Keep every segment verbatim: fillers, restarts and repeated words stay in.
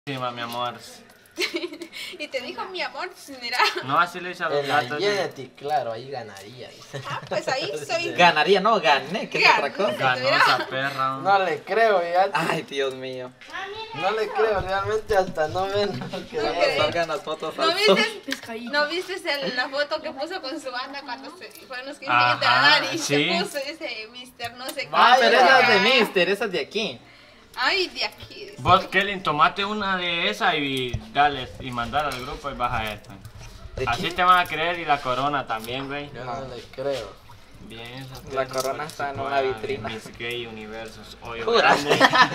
Sí, mi amor. Y te dijo mi amor, mira. No, así le hice a los En la gatos. Unity, claro, ahí ganaría. Ah, pues ahí soy. Ganaría, no, gané, ¿qué es otra Gané. cosa? Ganó esa perra. No le creo, ya. Ay, Dios mío. No le creo, realmente hasta no ven lo que No es. creo. Salgan las fotos ¿No al sol. viste, ¿No viste el- la foto que puso con su banda cuando se fueron los quince Ajá, años de la Dani? sí. Se puso ese mister no sé qué. Ah, pero Vaya. esa es de Mister, esa es de aquí. Ay, de aquí. dice. Vos, Kelly, tomate una de esas y dale y mandar al grupo y baja esta. ¿De Así quién? te van a creer y la corona también, güey. Yo no le creo. Bien, esa La perra corona está en participó una en vitrina. Miss Gay Universos. Hoyo Jura. grande.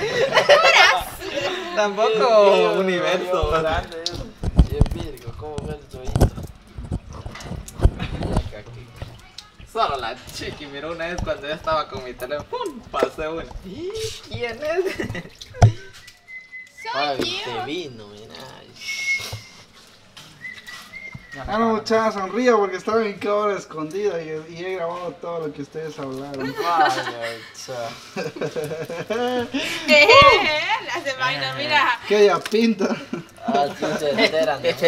Tampoco universo. Grande eso. Y es Virgo, ¿cómo ves el oído? Solo la chiqui miró una vez cuando yo estaba con mi teléfono. ¡Pum! Pasé una. ¿Y quién es? Soy Te yo. vino, mira. Ah, no, muchacha, sonría porque estaba en cámara escondida y, y he grabado todo lo que ustedes hablaron. Vaya, cha. Eh, la semana, mira. Que ella pinta. Así se enteran, ¿no?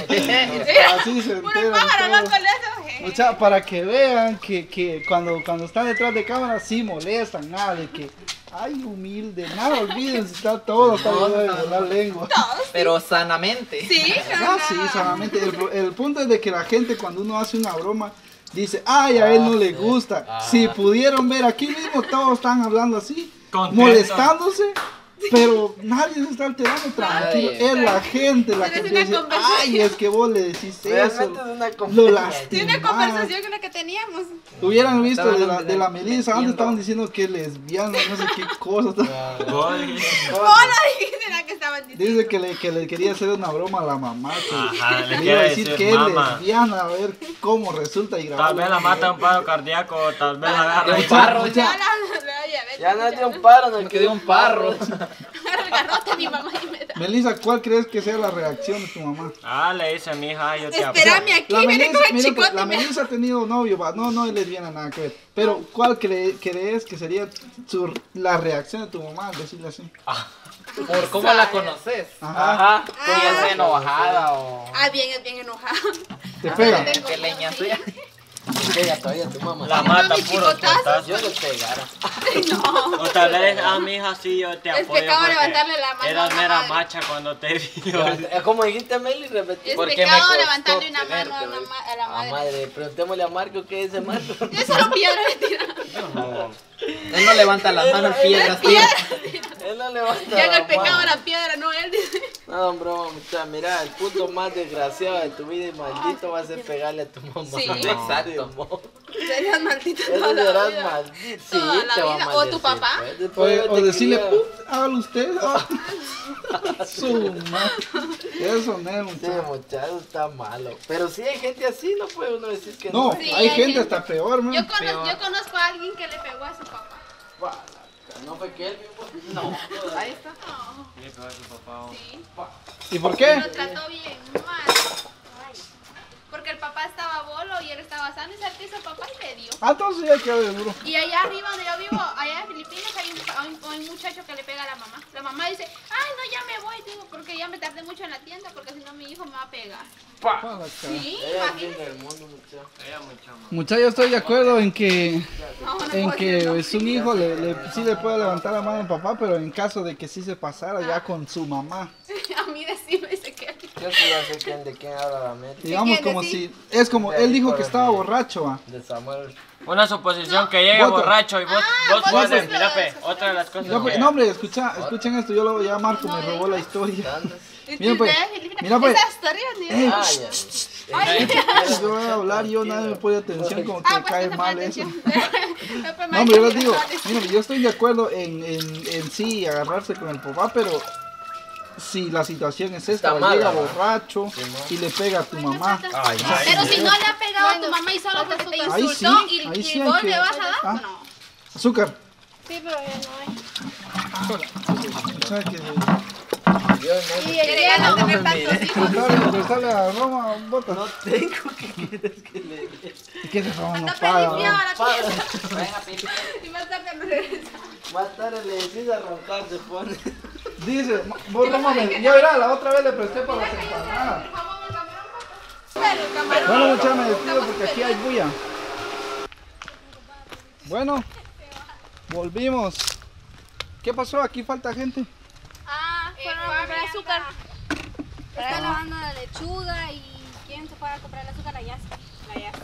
Así se Puro enteran pájaro, no todos. con eso. eh. Mucha, para que vean que, que cuando, cuando están detrás de cámara sí molestan, nada de que, ay, humilde, nada, olvídense, está todo, está No, de no, volar lengua. Todos. Pero sanamente. Sí, Ah, sí, solamente, el, el punto es de que la gente cuando uno hace una broma dice, ay, a él no le gusta. Ah. Si pudieron ver, aquí mismo todos están hablando así, Contento. molestándose. Pero nadie se está alterando, tranquilo. Nadie. Es la gente la que Tienes empieza a una decir, conversación. ay, es que vos le decís eso. Realmente es una Lo conversación. lastima. Tiene una conversación con la que teníamos. Hubieran visto de la, Estaban de la Melissa, antes metiendo. estaban diciendo que es lesbiana, no sé qué cosa. Vos, Hola, dijiste la que estaban diciendo. Dice que le, que le quería hacer una broma a la mamá. Que Ajá, le le iba quiere a decir decir que es mamá. lesbiana, a ver cómo resulta y grabar. Tal vez la mata un paro cardíaco, tal vez la agarra De y un parro, Ya ya. la, la, ya, ves, Ya no ya, dio un paro, no Me quedé un parro. agarra el garrote a mi mamá y me da. Melissa, ¿cuál crees que sea la reacción de tu mamá? Ah, le dice a mi hija, yo te apoyo. Espérame aquí, La viene Melissa, con el mira, pues, chicote. la y me- Melissa ha tenido novio, va, no, no es lesbiana, nada que ver. Pero, ¿cuál cre- crees que sería su- la reacción de tu mamá al decirle así? ¿Por cómo la conoces? Ajá, Ajá. Si es enojada o... Ah, bien, es bien enojada. te pega. tengo ¿Qué leña sea? Que ella todavía tu mamá. La No, mata mi puro chicotazo. putazo. Yo le pegara. No. O tal vez a mi hija sí, yo te Es apoyo. pecado porque levantarle la mano a Eras una mera madre. macha cuando te vio. Es como dijiste, Meli, repetí. Es ¿Por qué me pecado costó levantarle una mano a, tenerte, una güey? ma- a la A madre. madre, preguntémosle a Marco qué dice Marco. Yo solo piedra le tira. No. Él no levanta las manos en piedras, tío. Él no levanta Ya que el la pecado mano. la piedra, no él dice. No, broma, muchacha, mira, el punto más desgraciado de tu vida y maldito va a ser pegarle a tu mamá. Sí. Exacto. Mo. Serías maldito Eso toda la serás vida. maldito. Sí, Toda la te va a vida. O maldecir, tu papá. pues. Después O, de o haberte decirle, criado. "Uf, hágalo usted. Ah, su madre. Eso no es, Sí, muchacho. muchacho, está malo. Pero si hay gente así, no puede uno decir que No, no. Sí, hay hay gente gente. hasta peor, man. Yo, cono- Peor. yo conozco a alguien que le pegó a su papá. No fue que él mismo. No. Ahí está. No, Sí, pero a su papá. sí. ¿Y por qué? Lo trató bien mal. Porque el papá estaba bolo y él estaba sano y se hizo el papá y le dio. Ah, entonces ya quedó de duro. Y allá arriba donde yo vivo, allá en Filipinas, hay un, hay un- hay un muchacho que le pega a la mamá. La mamá dice, ay, no, ya me voy, digo, porque ya me tardé mucho en la tienda, porque si no mi hijo me va a pegar. Pa' la cara. Sí, Ella es bien imagínate. del mundo, muchacho. Ella muy chama. Muchachos, yo estoy de acuerdo en que No, no en puedo decir que no. es un hijo le, le- sí le puede levantar la mano al papá, pero en caso de que sí se pasara ya con su mamá. A mí decime ese que... Yo sí ya sé quién, de quién habla la mente. Digamos quién como decir? si es como él dijo que estaba borracho, ¿va? De Samuel. Una suposición que llega Vota. borracho y vos, Ah, vos vos puedes, sos- mira, pe, otra de las cosas. No, pues, que- no, hombre, escucha, escuchen esto, yo lo ya Marco me No, robó la historia. ¿Andas? Mira, pues, Filipinas, mira, pues. Esa historia, ¿no? Ey, Ah, ya. yo voy a hablar, yo nadie me pone atención, como que Ah, me pues cae que se mal pone eso. atención. No, hombre, yo les digo, mire, yo estoy de acuerdo en, en, en sí agarrarse con el papá, pero si la situación es esta, Está va, mala, llega ¿va? borracho Sí, no. y le pega a tu mamá. Ay, Pero ay, si no le ha pegado a tu mamá y solo porque te Ahí insultó sí, y, ahí y sí hay vos que- le vas a dar, Ah. no. Azúcar. Sí, pero ya no hay. ¿Sabes qué? Dios no. Y ya no tener tantos hijos. Prestarle, prestarle a Roma, bota. No tengo que quieres que le dé. ¿Y qué es eso? No Anda paga. limpiado ¿no? la pieza. Y más tarde me regresa. Más tarde le decís a roncar, se pone. Dice, vos no mames, ya verá, la otra vez le presté para las empanadas. Bueno, muchachos, me despido porque aquí hay bulla. Bueno, volvimos. ¿Qué pasó? Aquí falta gente. Ah, fueron a comprar azúcar. Está lavando la lechuga y ¿quién se fue a comprar el azúcar? La Yas. La Yas.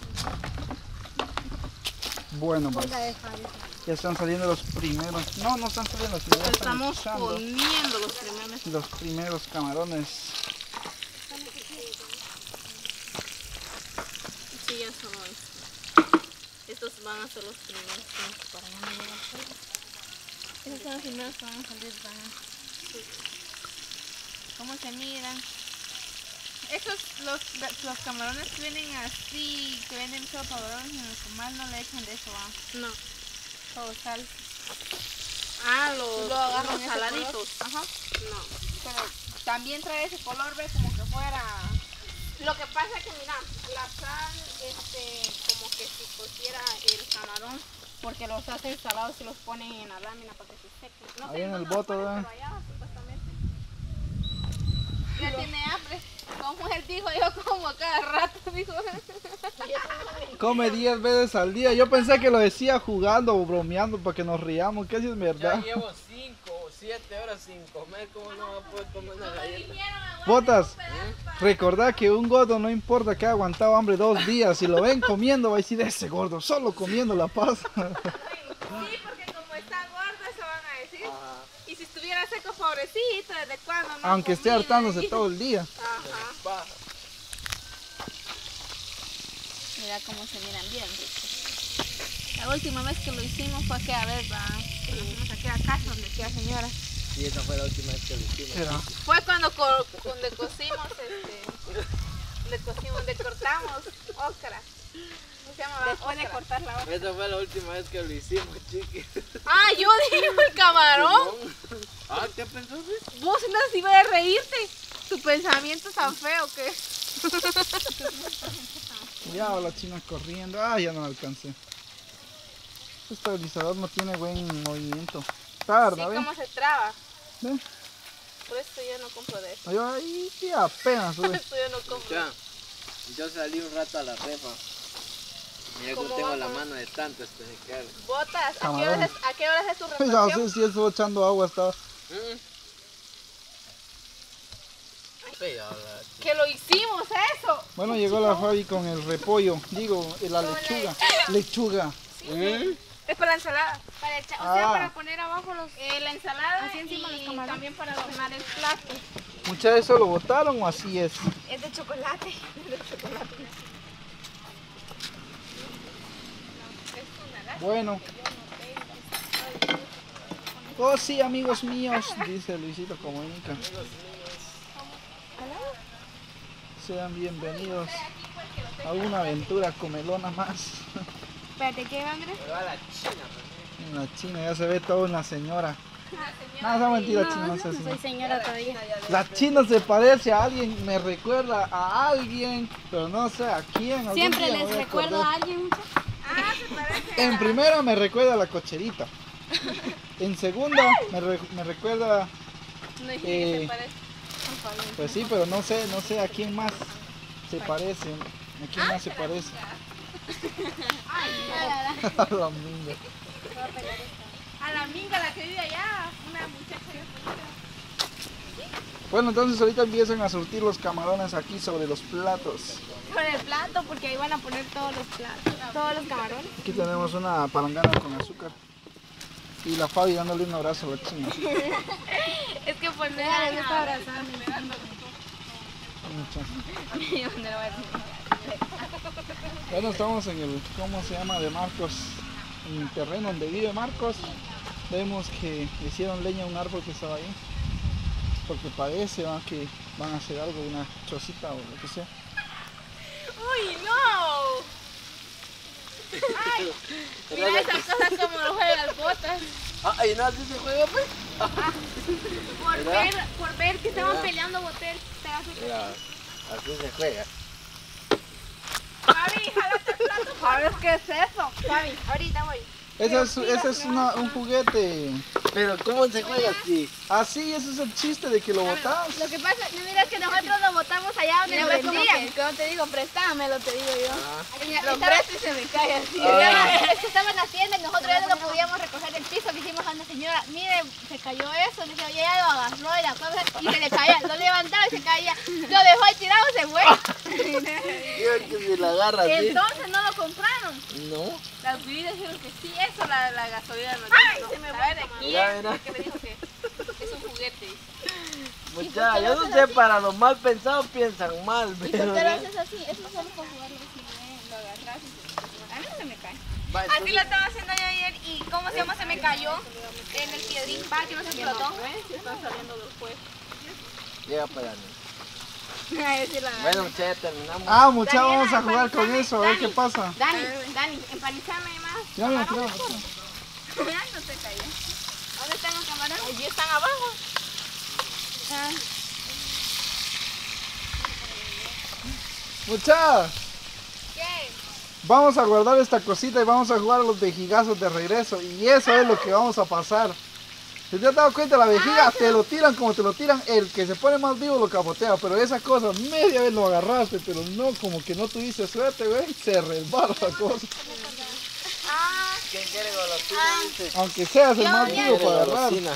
Bueno, pues ya están saliendo los primeros. No, no están saliendo, sino ya están Estamos echando comiendo los primeros. los primeros camarones. Sí, ya son hoy. Estos van a ser los primeros. Para no llegar fuera. Estos son los primeros que van a salir. Van a... ¿Cómo se miran? Estos, los, los camarones que vienen así, que venden solo camarones en el comal, no le echan de eso, ¿ah? No. Todo sal. Ah, los, lo agarran los saladitos. Ajá. No. Pero también trae ese color, ve, como que fuera... Lo que pasa es que, mira, la sal, este, como que si pusiera el camarón, porque los hacen salados y los ponen en la lámina para que se sequen. No Ahí sé en el dónde los bote, ponen, ¿verdad? pero allá, supuestamente. Ya tiene hambre. Como él dijo, yo como a cada rato, dijo. Come diez veces al día. Yo pensé que lo decía jugando o bromeando para que nos riamos. ¿Qué si es Ya verdad? llevo cinco o siete horas sin comer, ¿cómo no va a poder comer una galleta? Botas, recordad que un gordo no importa que ha aguantado hambre dos días. Si lo ven comiendo, va a decir ese gordo, solo comiendo la pasa. Sí, porque como está gordo, eso van a decir. Y si estuviera seco, pobrecito, ¿desde cuándo? No Aunque esté comía hartándose ahí. todo el día. Ajá. Paja. Mira cómo se miran bien ricos. La última vez que lo hicimos fue aquella vez, va, que lo hicimos aquí a casa donde aquella señora. Sí, esa fue la última vez que lo hicimos. Era. Fue cuando, co- cuando cocimos, este, le cocimos, le cortamos ocra. ¿Cómo se llama? Después de cortar la ocra. Esa fue la última vez que lo hicimos, chiqui. Ah, yo dije el camarón. Ah, ¿qué pensaste? Vos no se iba a reírte. Tu pensamiento es tan feo que... Ya la china corriendo. Ah, ya no la alcancé. Este estabilizador no tiene buen movimiento. Tarda, Sí, ¿ven? cómo se traba. ¿Ven? Por eso yo no compro de eso. Yo ahí sí apenas Por sube. eso yo no compro. Ya, yo salí un rato a la refa. Mira que ¿Cómo tengo la vamos? mano de tanto este pescar. Botas, ¿a qué Camarones. horas es, a qué horas es tu Ya reflexión? sé si estuvo echando agua hasta. Mm. Feo, la Que lo hicimos eso. Bueno, llegó la Fabi con el repollo. Digo, la lechuga. Lechuga. ¿Mm? Es para la ensalada. Para echa- o sea, Ah. para poner abajo los... Eh, la ensalada Así encima y los camarones. también para adornar el plato. ¿Muchas de eso lo botaron o así es? Es de chocolate. Bueno. Oh sí, amigos míos, dice Luisito Comunica. Sean bienvenidos a una aventura comelona más. Espérate, ¿qué, Andrés? Me va la china, En la China ya se ve toda una señora. No, esa mentira, China, no No, sé no si- soy señora todavía. La China se parece a alguien, me recuerda a alguien, pero no sé a quién. algún Siempre día me les voy a recuerdo acordar. a alguien, mucho. En primera me recuerda a la cocherita. En segunda me, re- me recuerda, No dije Eh, que se parece. pues sí, pero no sé, no sé a quién más se parece. ¿A quién más se parece? A la minga. A la minga, la que vive allá, una muchacha bien bonita. Bueno, entonces ahorita empiezan a surtir los camarones aquí sobre los platos. Con el plato, porque ahí van a poner todos los platos, todos los camarones. Aquí tenemos una palangana con azúcar. Y la Fabi dándole un abrazo a la China. Es que por nada me gusta abrazarme. Muchas. Yo no lo voy a decir. Bueno, estamos en el, ¿cómo se llama? De Marcos, en el terreno donde vive Marcos. Vemos que hicieron leña a un árbol que estaba ahí. Porque parece, ¿va? Que van a hacer algo, una chocita o lo que sea. ¡Uy, no! ¡Ay! Mira esas cosas como lo juegan botas. Ah, ¿y no así se juega, pues? Por ¿Verdad? ver, por ver que estaban ¿Verdad? peleando, boté el pedazo. Mira, así se juega. Fabi, jálate el plato. ¿Sabes qué es eso? Fabi, Ahorita voy. Ese es, ese es una- un juguete. Pero ¿cómo se juega así? Así, ese es el chiste de que lo botas. Lo que pasa, no miras que nosotros lo botamos allá donde Mira, lo pues, como vendían. que, como te digo, préstamelo, te digo yo. Mira, Lo estaba- presto y se me cae así. Ah. Es que estaba en la tienda y nosotros ya no lo podíamos recoger del piso. Dijimos a una señora, mire, se cayó eso. Le dije, oye, ya lo agarró y la cosa, y se le caía. Lo levantaba y se caía. Lo dejó ahí tirado y se fue. Digo que si la agarra así. Entonces no lo compraron. No. Las vividas dijeron que sí, eso la, la gasolina no. Ay, no, se me ¿sabe fue. de quién? Mira, mira. Que me dijo que es un juguete. Muchacha, yo no sé, para los mal pensados piensan mal, ¿Y por pero... qué lo haces así? Es solo para jugarlo así. Lo agarras y se... A mí no se me cae. Va, Así entonces- lo estaba haciendo yo ayer y ¿cómo se llama? Se me cayó en el piedrín. Va, que no se explotó. Están saliendo los jueces. Llega para mí. A ver si la agarro. Bueno, muchachos, terminamos. Ah, muchachos, Daniela, vamos a jugar con empanizame, eso, a ver Dani. qué pasa. Dani, Dani, empanizame más. Ya me camarones, creo. por- Ya no se cayó. ¿Dónde están los camarones? Allí están abajo. Ah, Muchachos, ¿qué? vamos a guardar esta cosita y vamos a jugar a los vejigazos de regreso. Y eso es lo que vamos a pasar. Si te has dado cuenta, la vejiga te lo tiran como te lo tiran. El que se pone más vivo lo capotea. Pero esa cosa, media vez lo agarraste, pero no, como que no tuviste suerte, güey. Se resbala la cosa. Ah, ¿Quién quiere golosina? Dice. Aunque seas el Yo más ya- vivo ¿Quiere para agarrar. golosina?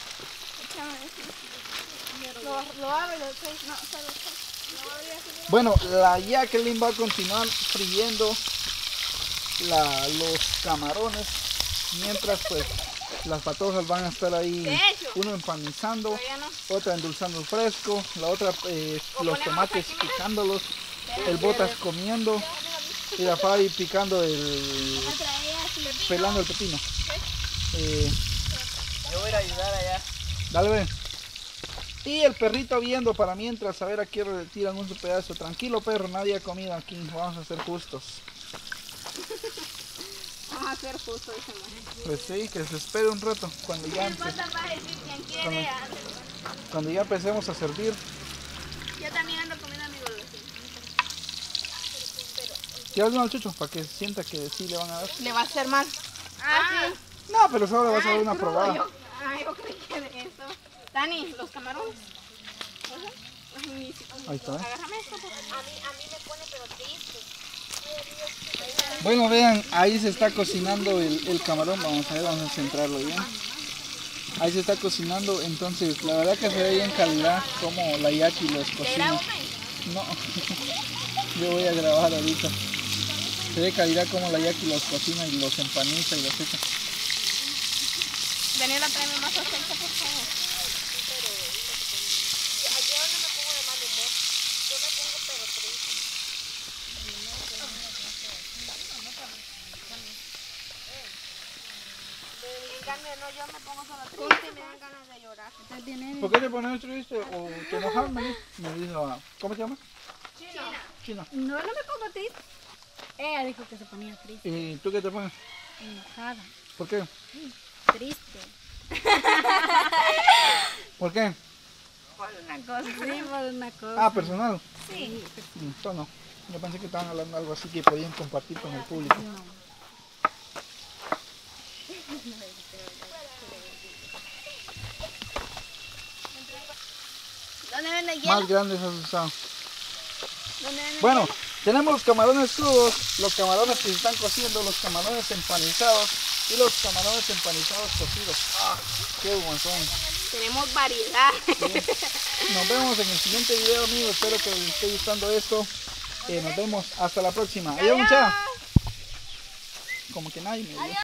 Lo, lo abro y lo estoy. No, solo lo abro y así. Bueno, la Jacqueline va a continuar friendo la- los camarones. Mientras pues las patojas van a estar ahí, De hecho. uno empanizando, todavía no. otra endulzando el fresco, la otra eh, O los ponemos tomates aquí, mira. picándolos, el botas comiendo y la Fabi picando el, Me traía así. pelando el pepino. Eh, Yo voy a ir a ayudar allá. dale, ve. Y el perrito viendo para mientras, a ver a quién le tiran un su pedazo. Tranquilo, perro, nadie ha comido aquí, vamos a ser justos. Vamos a hacer justo ese momento. Pues sí, que se espere un rato cuando ya, empe- ¿Cuántas vas a decir quién quiere? Cuando- hacer? cuando ya empecemos a servir. Yo también ando comiendo a mi golosina. Tírale uno al chucho para que sienta que sí le van a dar. Le va a hacer mal. Ah, sí. No, pero solo le vas a dar una probada. Yo, ah, yo creí que de eso. Dani, los camarones. Ajá. Ay, mi- Ahí está, ¿eh? Agárrame esto, por favor. Bueno, vean, ahí se está cocinando el, el camarón. Vamos a ver, vamos a centrarlo bien. Ahí se está cocinando, entonces la verdad que se ve bien calidad como la Yaki los cocina. No, yo voy a grabar ahorita. Se ve calidad como la Yaki los cocina y los empaniza y los echa. Daniela, tráeme más aceite, por favor. En cambio, no, yo me pongo solo triste, me dan ganas de llorar. ¿Por qué te pones triste o te enojas? Me dijo, me dijo, ¿cómo se llama? China. No, no me pongo triste. Ella dijo que se ponía triste. ¿Y tú qué te pones? Enojada. ¿Por qué? Triste. ¿Por qué? Por una cosa. Sí, por una cosa. Ah, personal. Sí. Mm, Esto no. Yo pensé que estaban hablando algo así que podían compartir con el público. ¿Dónde vende hielo? Más grandes has usado. ¿Dónde vende Bueno, tenemos los camarones crudos, los camarones que se están cociendo, los camarones empanizados y los camarones empanizados cocidos. ¡Ah! ¡Qué guanzón! Tenemos variedad. Nos vemos en el siguiente video, amigos. Espero que les esté gustando esto. Eh, nos vemos hasta la próxima. Adiós, muchachos. Como que nadie me vio.